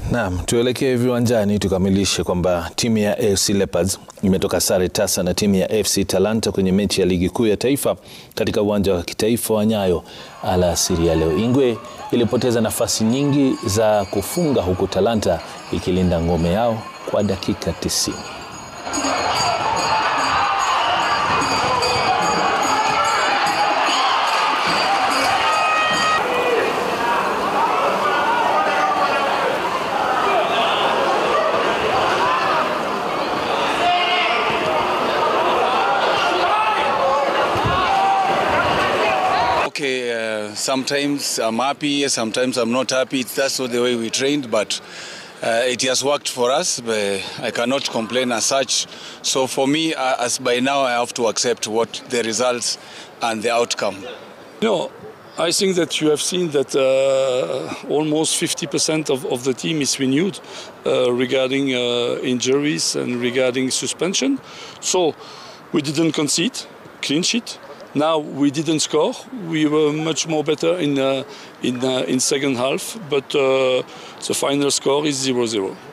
Naam, tuelekee viwanjani tukamilishe kwamba timu ya AFC Leopards imetoka sare tasa na timu ya FC Talanta kwenye mechi ya ligi kuu ya taifa katika uwanja wa kitaifa wa Nyayo alasiri ya leo. Ingwe ilipoteza nafasi nyingi za kufunga huku Talanta ikilinda ngome yao kwa dakika 90. Sometimes I'm happy, sometimes I'm not happy. That's the way we trained, but it has worked for us. But I cannot complain as such. So for me, as by now, I have to accept what the results and the outcome. No, I think that you have seen that almost 50% of the team is renewed regarding injuries and regarding suspension. So we didn't concede, clean sheet. Now we didn't score. We were much more better in second half, but the final score is 0-0.